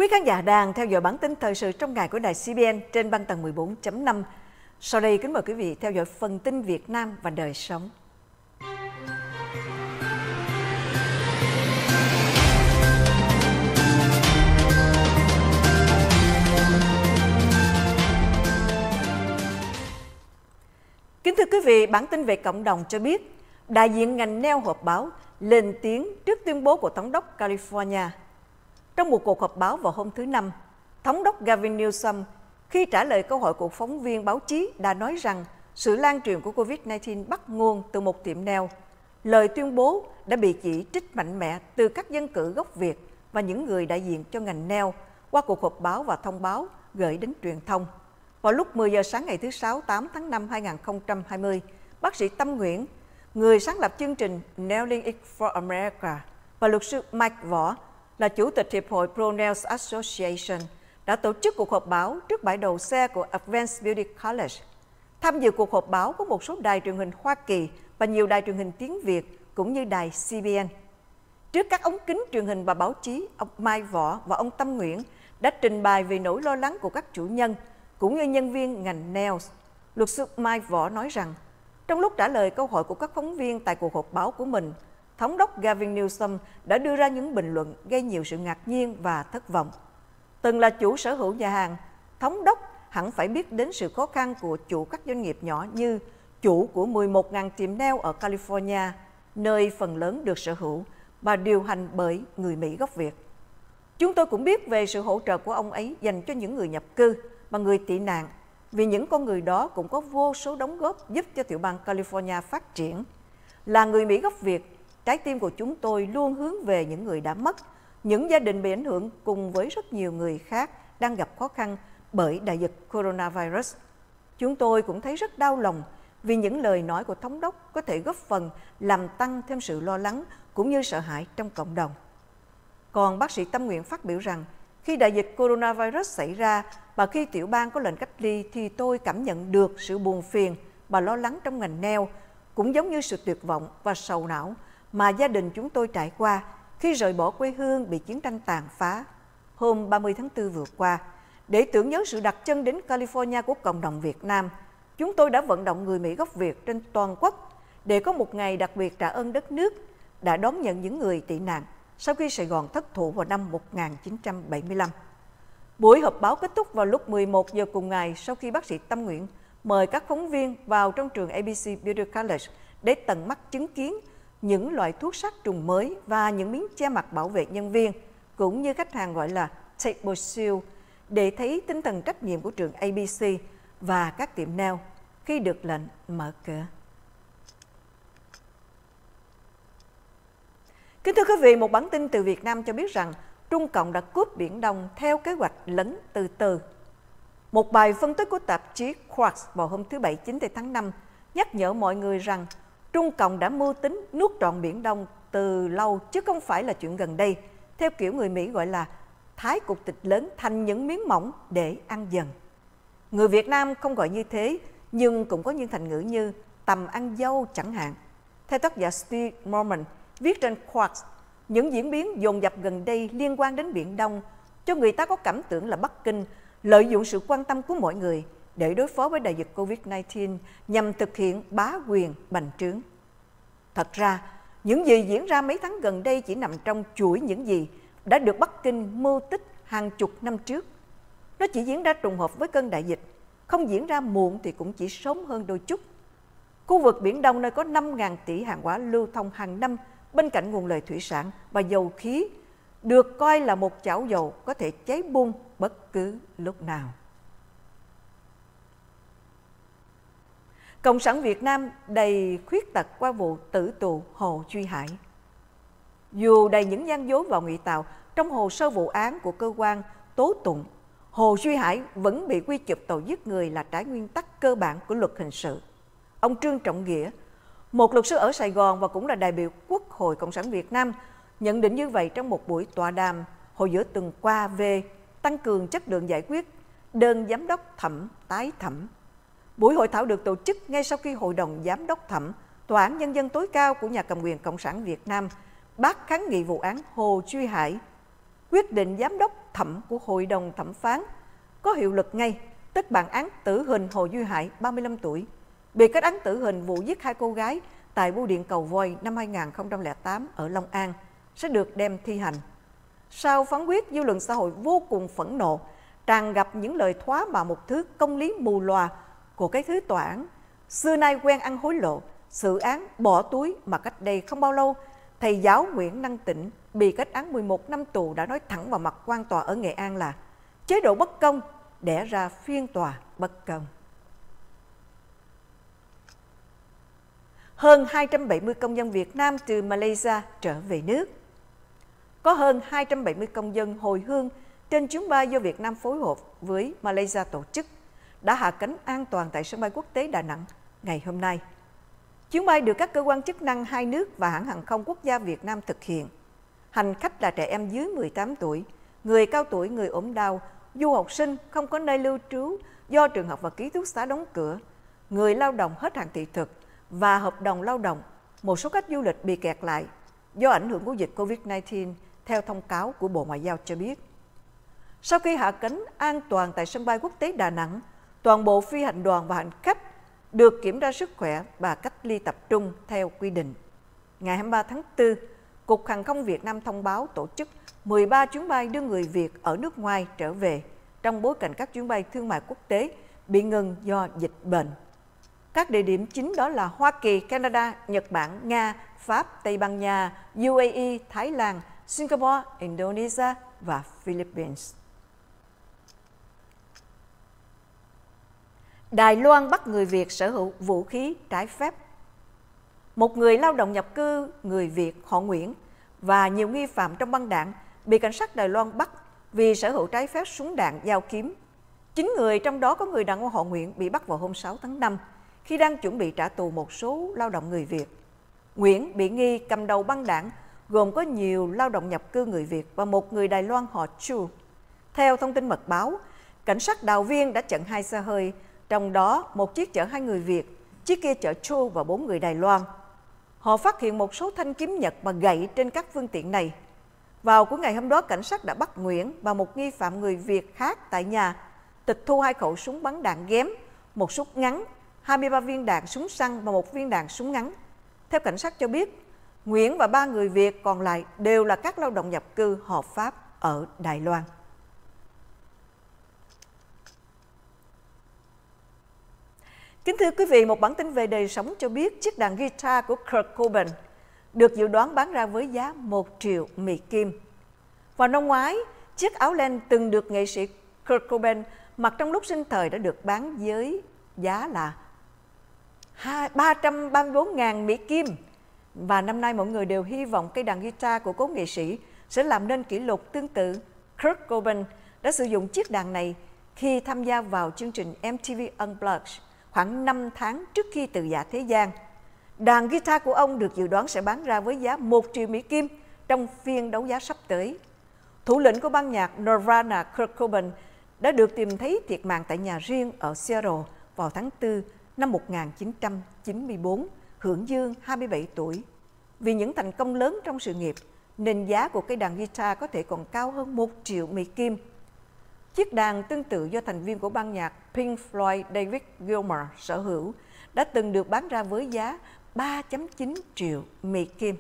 Quý khán giả đang theo dõi bản tin thời sự trong ngày của đài CBN trên băng tần 14.5. Sau đây kính mời quý vị theo dõi phần tin Việt Nam và đời sống. Kính thưa quý vị, bản tin về cộng đồng cho biết, đại diện ngành neo họp báo lên tiếng trước tuyên bố của Thống đốc California. Trong một cuộc họp báo vào hôm thứ Năm, Thống đốc Gavin Newsom khi trả lời câu hỏi của phóng viên báo chí đã nói rằng sự lan truyền của COVID-19 bắt nguồn từ một tiệm neo. Lời tuyên bố đã bị chỉ trích mạnh mẽ từ các dân cử gốc Việt và những người đại diện cho ngành neo qua cuộc họp báo và thông báo gửi đến truyền thông. Vào lúc 10 giờ sáng ngày thứ Sáu 8 tháng 5 2020, bác sĩ Tâm Nguyễn, người sáng lập chương trình Nailing It for America, và luật sư Mike Võ, là chủ tịch Hiệp hội Pro Nails Association, đã tổ chức cuộc họp báo trước bãi đầu xe của Advanced Beauty College. Tham dự cuộc họp báo có một số đài truyền hình Hoa Kỳ và nhiều đài truyền hình tiếng Việt, cũng như đài CBN. Trước các ống kính truyền hình và báo chí, ông Mai Võ và ông Tâm Nguyễn đã trình bày về nỗi lo lắng của các chủ nhân, cũng như nhân viên ngành nails. Luật sư Mai Võ nói rằng, trong lúc trả lời câu hỏi của các phóng viên tại cuộc họp báo của mình, Thống đốc Gavin Newsom đã đưa ra những bình luận gây nhiều sự ngạc nhiên và thất vọng. Từng là chủ sở hữu nhà hàng, Thống đốc hẳn phải biết đến sự khó khăn của chủ các doanh nghiệp nhỏ như chủ của 11.000 tiệm nail ở California, nơi phần lớn được sở hữu và điều hành bởi người Mỹ gốc Việt. Chúng tôi cũng biết về sự hỗ trợ của ông ấy dành cho những người nhập cư và người tị nạn, vì những con người đó cũng có vô số đóng góp giúp cho tiểu bang California phát triển. Là người Mỹ gốc Việt, trái tim của chúng tôi luôn hướng về những người đã mất, những gia đình bị ảnh hưởng cùng với rất nhiều người khác đang gặp khó khăn bởi đại dịch coronavirus. Chúng tôi cũng thấy rất đau lòng vì những lời nói của Thống đốc có thể góp phần làm tăng thêm sự lo lắng cũng như sợ hãi trong cộng đồng. Còn bác sĩ Tâm Nguyễn phát biểu rằng, khi đại dịch coronavirus xảy ra và khi tiểu bang có lệnh cách ly thì tôi cảm nhận được sự buồn phiền và lo lắng trong ngành nail, cũng giống như sự tuyệt vọng và sầu não mà gia đình chúng tôi trải qua khi rời bỏ quê hương bị chiến tranh tàn phá. Hôm 30 tháng 4 vừa qua, để tưởng nhớ sự đặt chân đến California của cộng đồng Việt Nam, chúng tôi đã vận động người Mỹ gốc Việt trên toàn quốc để có một ngày đặc biệt trả ơn đất nước đã đón nhận những người tị nạn sau khi Sài Gòn thất thủ vào năm 1975. Buổi họp báo kết thúc vào lúc 11 giờ cùng ngày sau khi bác sĩ Tâm Nguyễn mời các phóng viên vào trong trường ABC Beauty College để tận mắt chứng kiến những loại thuốc sát trùng mới và những miếng che mặt bảo vệ nhân viên, cũng như khách hàng gọi là table seal, để thấy tinh thần trách nhiệm của trường ABC và các tiệm nail khi được lệnh mở cửa. Kính thưa quý vị, một bản tin từ Việt Nam cho biết rằng Trung Cộng đã cướp Biển Đông theo kế hoạch lấn từ từ. Một bài phân tích của tạp chí Quartz vào hôm thứ Bảy 9 tháng 5 nhắc nhở mọi người rằng Trung Cộng đã mưu tính nuốt trọn Biển Đông từ lâu chứ không phải là chuyện gần đây, theo kiểu người Mỹ gọi là thái cục thịt lớn thành những miếng mỏng để ăn dần. Người Việt Nam không gọi như thế, nhưng cũng có những thành ngữ như tầm ăn dâu chẳng hạn. Theo tác giả Steve Mormon viết trên Quartz, những diễn biến dồn dập gần đây liên quan đến Biển Đông cho người ta có cảm tưởng là Bắc Kinh lợi dụng sự quan tâm của mọi người để đối phó với đại dịch COVID-19 nhằm thực hiện bá quyền bành trướng. Thật ra, những gì diễn ra mấy tháng gần đây chỉ nằm trong chuỗi những gì đã được Bắc Kinh mưu tích hàng chục năm trước. Nó chỉ diễn ra trùng hợp với cơn đại dịch, không diễn ra muộn thì cũng chỉ sớm hơn đôi chút. Khu vực Biển Đông nơi có 5.000 tỷ hàng hóa lưu thông hàng năm bên cạnh nguồn lợi thủy sản và dầu khí, được coi là một chảo dầu có thể cháy bung bất cứ lúc nào. Cộng sản Việt Nam đầy khuyết tật qua vụ tử tù Hồ Duy Hải. Dù đầy những gian dối và ngụy tạo trong hồ sơ vụ án của cơ quan tố tụng, Hồ Duy Hải vẫn bị quy chụp tội giết người là trái nguyên tắc cơ bản của luật hình sự. Ông Trương Trọng Nghĩa, một luật sư ở Sài Gòn và cũng là đại biểu Quốc hội Cộng sản Việt Nam, nhận định như vậy trong một buổi tọa đàm hồi giữa tuần qua về tăng cường chất lượng giải quyết đơn giám đốc thẩm tái thẩm. Buổi hội thảo được tổ chức ngay sau khi Hội đồng Giám đốc thẩm Tòa án Nhân dân tối cao của nhà cầm quyền Cộng sản Việt Nam bác kháng nghị vụ án Hồ Duy Hải. quyết định giám đốc thẩm của Hội đồng thẩm phán có hiệu lực ngay, tức bản án tử hình Hồ Duy Hải, 35 tuổi, bị kết án tử hình vụ giết 2 cô gái tại bưu điện Cầu Voi năm 2008 ở Long An, sẽ được đem thi hành. Sau phán quyết, dư luận xã hội vô cùng phẫn nộ, tràn ngập những lời thoá mạ một thứ công lý mù lòa của cái thứ tòa án xưa nay quen ăn hối lộ, xử án bỏ túi mà cách đây không bao lâu, thầy giáo Nguyễn Năng Tĩnh bị kết án 11 năm tù đã nói thẳng vào mặt quan tòa ở Nghệ An là chế độ bất công đẻ ra phiên tòa bất công. Hơn 270 công dân Việt Nam từ Malaysia trở về nước. Có hơn 270 công dân hồi hương trên chuyến bay do Việt Nam phối hợp với Malaysia tổ chức đã hạ cánh an toàn tại sân bay quốc tế Đà Nẵng ngày hôm nay. Chuyến bay được các cơ quan chức năng hai nước và hãng hàng không quốc gia Việt Nam thực hiện. Hành khách là trẻ em dưới 18 tuổi, người cao tuổi, người ốm đau, du học sinh không có nơi lưu trú do trường học và ký túc xá đóng cửa, người lao động hết hạn thị thực và hợp đồng lao động. Một số khách du lịch bị kẹt lại do ảnh hưởng của dịch Covid-19, theo thông cáo của Bộ Ngoại giao cho biết. Sau khi hạ cánh an toàn tại sân bay quốc tế Đà Nẵng, toàn bộ phi hành đoàn và hành khách được kiểm tra sức khỏe và cách ly tập trung theo quy định. Ngày 23 tháng 4, Cục Hàng không Việt Nam thông báo tổ chức 13 chuyến bay đưa người Việt ở nước ngoài trở về trong bối cảnh các chuyến bay thương mại quốc tế bị ngừng do dịch bệnh. Các địa điểm chính đó là Hoa Kỳ, Canada, Nhật Bản, Nga, Pháp, Tây Ban Nha, UAE, Thái Lan, Singapore, Indonesia và Philippines. Đài Loan bắt người Việt sở hữu vũ khí trái phép. Một người lao động nhập cư người Việt họ Nguyễn và nhiều nghi phạm trong băng đảng bị cảnh sát Đài Loan bắt vì sở hữu trái phép súng đạn, dao kiếm. 9 người, trong đó có người đàn ông họ Nguyễn, bị bắt vào hôm 6 tháng 5 khi đang chuẩn bị trả tù một số lao động người Việt. Nguyễn bị nghi cầm đầu băng đảng gồm có nhiều lao động nhập cư người Việt và một người Đài Loan họ Chu. Theo thông tin mật báo, cảnh sát Đào Viên đã chặn 2 xe hơi, trong đó một chiếc chở 2 người Việt, chiếc kia chở Chu và 4 người Đài Loan. Họ phát hiện một số thanh kiếm nhật và gậy trên các phương tiện này. Vào cuối ngày hôm đó, cảnh sát đã bắt Nguyễn và một nghi phạm người Việt khác tại nhà, tịch thu 2 khẩu súng bắn đạn ghém, một súng ngắn, 23 viên đạn súng săn và 1 viên đạn súng ngắn. Theo cảnh sát cho biết, Nguyễn và 3 người Việt còn lại đều là các lao động nhập cư hợp pháp ở Đài Loan. Kính thưa quý vị, một bản tin về đời sống cho biết chiếc đàn guitar của Kurt Cobain được dự đoán bán ra với giá 1 triệu Mỹ Kim. Vào năm ngoái, chiếc áo len từng được nghệ sĩ Kurt Cobain mặc trong lúc sinh thời đã được bán với giá là 334.000 Mỹ Kim. Và năm nay mọi người đều hy vọng cây đàn guitar của cố nghệ sĩ sẽ làm nên kỷ lục tương tự. Kurt Cobain đã sử dụng chiếc đàn này khi tham gia vào chương trình MTV Unplugged khoảng 5 tháng trước khi từ giã thế gian. Đàn guitar của ông được dự đoán sẽ bán ra với giá 1 triệu Mỹ Kim trong phiên đấu giá sắp tới. Thủ lĩnh của ban nhạc Nirvana Kurt Cobain đã được tìm thấy thiệt mạng tại nhà riêng ở Seattle vào tháng 4 năm 1994, hưởng dương 27 tuổi. Vì những thành công lớn trong sự nghiệp, nên giá của cây đàn guitar có thể còn cao hơn 1 triệu Mỹ Kim. Chiếc đàn tương tự do thành viên của ban nhạc Pink Floyd David Gilmour sở hữu đã từng được bán ra với giá 3,9 triệu Mỹ Kim.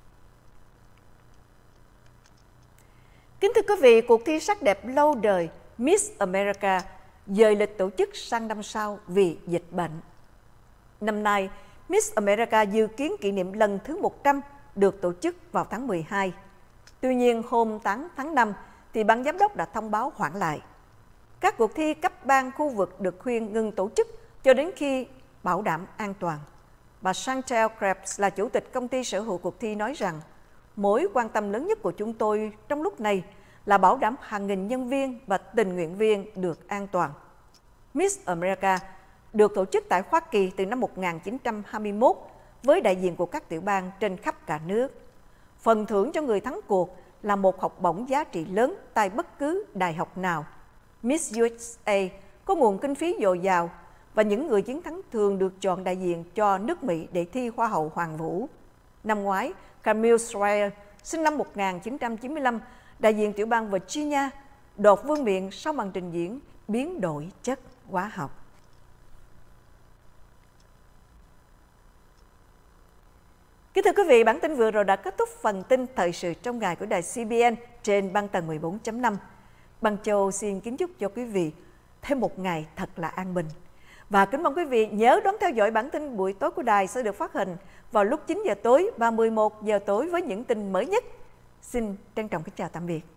Kính thưa quý vị, cuộc thi sắc đẹp lâu đời Miss America dời lịch tổ chức sang năm sau vì dịch bệnh. Năm nay, Miss America dự kiến kỷ niệm lần thứ 100 được tổ chức vào tháng 12. Tuy nhiên, hôm 8 tháng 5 thì ban giám đốc đã thông báo hoãn lại. Các cuộc thi cấp bang khu vực được khuyên ngừng tổ chức cho đến khi bảo đảm an toàn. Bà Chantel Krebs là chủ tịch công ty sở hữu cuộc thi nói rằng mối quan tâm lớn nhất của chúng tôi trong lúc này là bảo đảm hàng nghìn nhân viên và tình nguyện viên được an toàn. Miss America được tổ chức tại Hoa Kỳ từ năm 1921 với đại diện của các tiểu bang trên khắp cả nước. Phần thưởng cho người thắng cuộc là một học bổng giá trị lớn tại bất cứ đại học nào. Miss USA có nguồn kinh phí dồi dào và những người chiến thắng thường được chọn đại diện cho nước Mỹ để thi Hoa hậu Hoàng vũ. Năm ngoái, Camille Schrier, sinh năm 1995, đại diện tiểu bang Virginia đột vương miện sau màn trình diễn biến đổi chất hóa học. Kính thưa quý vị, bản tin vừa rồi đã kết thúc phần tin thời sự trong ngày của đài CBN trên băng tần 14.5. Băng Châu xin kính chúc cho quý vị thêm một ngày thật là an bình. Và kính mong quý vị nhớ đón theo dõi bản tin buổi tối của đài sẽ được phát hình vào lúc 9 giờ tối và 11 giờ tối với những tin mới nhất. Xin trân trọng kính chào tạm biệt.